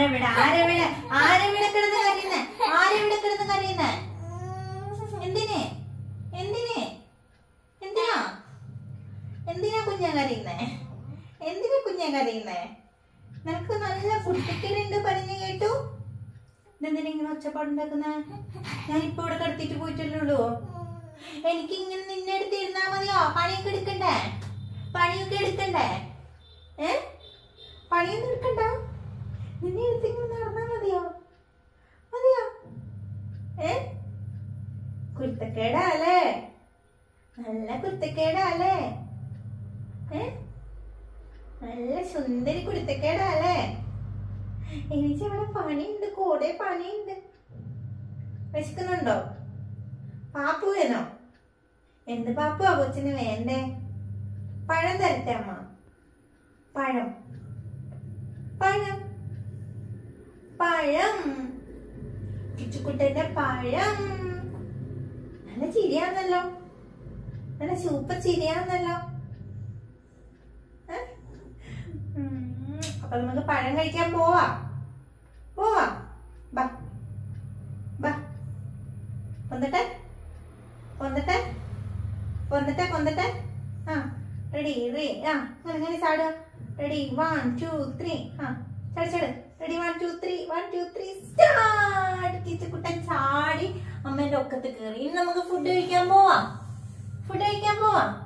ആരെവിടെ ആരെവിടെ ആരെവിടെ കിടന്ന് കരയുന്നേ? ആരെവിടെ കിടന്ന് കരയുന്നേ? എന്തിനെ എന്തിനെ എന്തിനാ എന്തിനാ കുഞ്ഞാ കരയുന്നേ? എന്തിനാ കുഞ്ഞാ കരയുന്നേ? നിനക്ക് നല്ല കുട്ടിക്കലുണ്ട് പറഞ്ഞു കേട്ടു. ഇതെന്തിനാ ഇങ്ങനെ ഒച്ചപ്പാടുണ്ടാക്കുന്നേ? ഞാനിപ്പോ ഇവിടെ കിടത്തിട്ട് പോയിട്ടല്ലുള്ളൂ. എനിക്ക് ഇങ്ങനെ നിന്നെ അടുത്ത് ഇരുന്നാ മതിയോ? പണിയൊക്കെ എടുക്കണ്ടേ? പണിയൊക്കെ എടുക്കണ്ടേ? പണിയൊന്നും എടുക്കണ്ട. നിന്നെ അടുത്ത് ഇങ്ങനെ നടന്നാ മതിയോ? മതിയോ? കുരുത്തക്കേടാല്ലേ? നല്ല കുരുത്തക്കേടാല്ലേ? നല്ല സുന്ദരി കുരുത്തക്കേടാല്ലേ? എനിക്ക് അവിടെ പണിയുണ്ട്, കൂടെ പണിയുണ്ട്. വിശക്കുന്നുണ്ടോ? പാപ്പു വേണോ? എന്ത് പാപ്പുവാ കൊച്ചിന് വേണ്ടേ? പഴം തരട്ടെ അമ്മ? പഴം പഴം പഴം കിച്ചുക്കുട്ടന്റെ പഴം. നല്ല ചിരിയാന്നല്ലോ, നല്ല സൂപ്പർ ചിരിയാന്നല്ലോ. അപ്പൊ നമുക്ക് പഴം കഴിക്കാൻ പോവാ. പോവാ, ബാ ബാ. പൊന്തട്ടെ പൊന്തട്ടെ പൊന്തട്ടെ പൊന്തട്ടെ. ആ റെഡി അങ്ങനെ ചാടുക. റെഡി 1 2 3. ചാടി. Ready 1 2 3 1 2 3 start. കിച്ചുക്കുട്ടൻ ചാടി അമ്മേന്റെ ഒക്കത്ത് കയറി. ഇനി നമുക്ക് ഫുഡ് കഴിക്കാൻ പോവാം. ഫുഡ് കഴിക്കാൻ പോവാം.